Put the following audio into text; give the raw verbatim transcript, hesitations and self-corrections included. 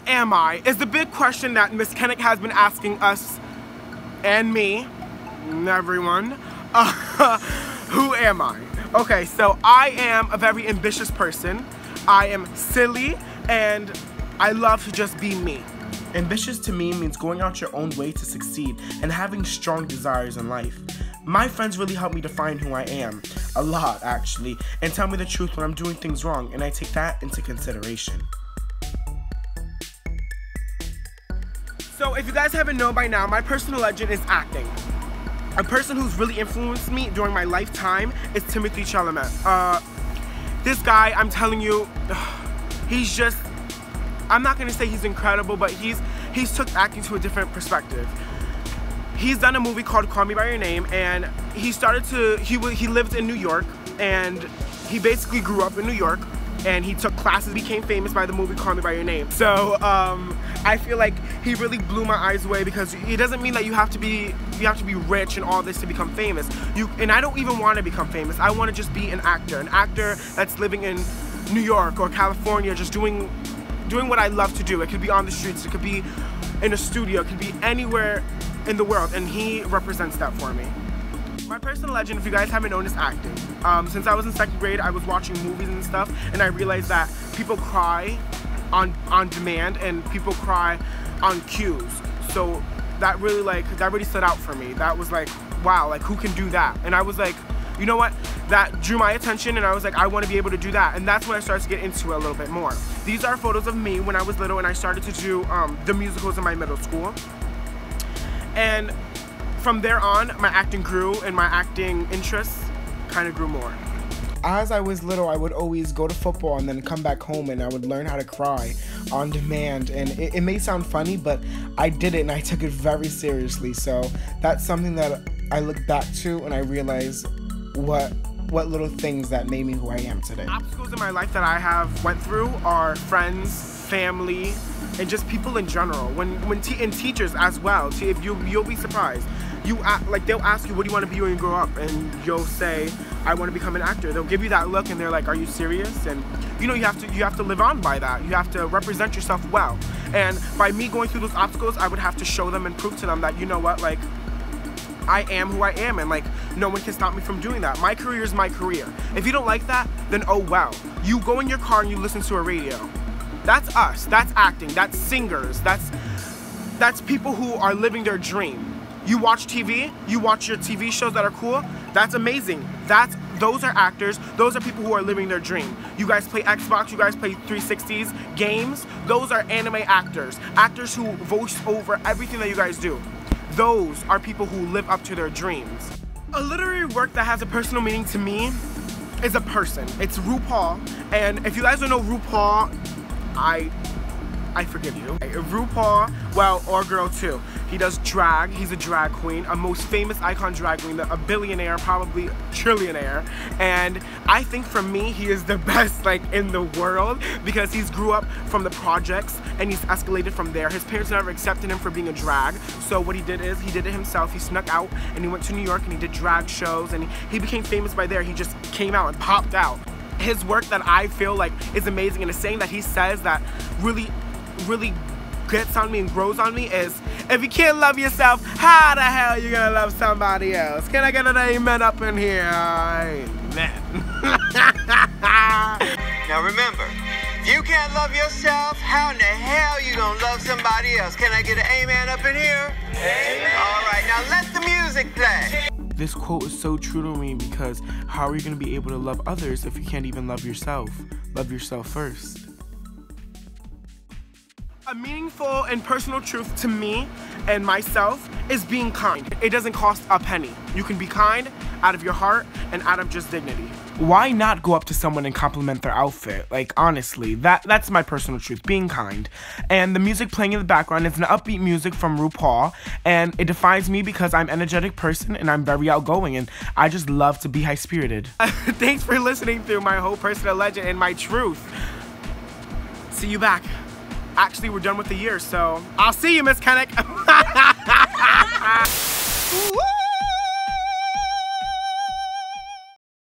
am I? Is the big question that Miss Kennick has been asking us and me, and everyone. Uh, who am I? Okay, so I am a very ambitious person. I am silly and I love to just be me. Ambitious to me means going out your own way to succeed and having strong desires in life. My friends really help me define who I am, a lot actually, and tell me the truth when I'm doing things wrong, and I take that into consideration. So if you guys haven't known by now, my personal legend is acting. A person who's really influenced me during my lifetime is Timothée Chalamet. Uh, this guy, I'm telling you, he's just, I'm not gonna say he's incredible, but he's he's took acting to a different perspective. He's done a movie called Call Me By Your Name, and he started to, he, he lived in New York, and he basically grew up in New York, and he took classes, became famous by the movie Call Me By Your Name. So um, I feel like he really blew my eyes away, because it doesn't mean that you have to be you have to be rich and all this to become famous. You and I don't even want to become famous. I want to just be an actor, an actor that's living in New York or California, just doing doing what I love to do. It could be on the streets, it could be in a studio, it could be anywhere in the world, and he represents that for me. My personal legend, if you guys haven't known, is acting. Um, since I was in second grade, I was watching movies and stuff, and I realized that people cry on on demand and people cry on cues. So that really like that really stood out for me. That was like, wow, like who can do that? And I was like, you know what? That drew my attention, and I was like, I want to be able to do that. And that's when I started to get into it a little bit more. These are photos of me when I was little, and I started to do um, the musicals in my middle school. And from there on, my acting grew, and my acting interests kind of grew more. As I was little, I would always go to football and then come back home, and I would learn how to cry on demand. And it, it may sound funny, but I did it, and I took it very seriously. So that's something that I look back to, and I realize what what little things that made me who I am today. Obstacles in my life that I have went through are friends, family, and just people in general. When when te and teachers as well. If you you'll be surprised. You act, like they'll ask you, what do you want to be when you grow up? And you'll say, I want to become an actor. They'll give you that look, and they're like, are you serious? And you know, you have to you have to live on by that. You have to represent yourself well. And by me going through those obstacles, I would have to show them and prove to them that, you know what, like, I am who I am, and like no one can stop me from doing that. My career is my career. If you don't like that, then oh well. You go in your car and you listen to a radio. That's us. That's acting. That's singers. That's that's people who are living their dream. You watch T V, you watch your T V shows that are cool, that's amazing. That's, those are actors, those are people who are living their dream. You guys play Xbox, you guys play three sixties, games, those are anime actors. Actors who voice over everything that you guys do. Those are people who live up to their dreams. A literary work that has a personal meaning to me is a person. It's RuPaul, and if you guys don't know RuPaul, I I forgive you. RuPaul, well, or girl too. He does drag, he's a drag queen, a most famous icon drag queen, a billionaire, probably trillionaire. And I think for me, he is the best like in the world, because he's grew up from the projects and he's escalated from there. His parents never accepted him for being a drag. So what he did is he did it himself. He snuck out and he went to New York and he did drag shows, and he, he became famous by there. He just came out and popped out. His work that I feel like is amazing, and a saying that he says that really really gets on me and grows on me is, if you can't love yourself, how the hell are you gonna love somebody else? Can I get an amen up in here? Amen. Now remember, if you can't love yourself, how in the hell you gonna love somebody else? Can I get an amen up in here? Amen. All right, now let the music play. This quote is so true to me, because how are you going to be able to love others if you can't even love yourself? Love yourself first. A meaningful and personal truth to me and myself is being kind. It doesn't cost a penny. You can be kind out of your heart and out of just dignity. Why not go up to someone and compliment their outfit? Like, honestly, that that's my personal truth, being kind. And the music playing in the background is an upbeat music from RuPaul, and it defines me because I'm an energetic person and I'm very outgoing, and I just love to be high-spirited. Thanks for listening through my whole personal legend and my truth. See you back. Actually, we're done with the year, so I'll see you, Miss Kennick.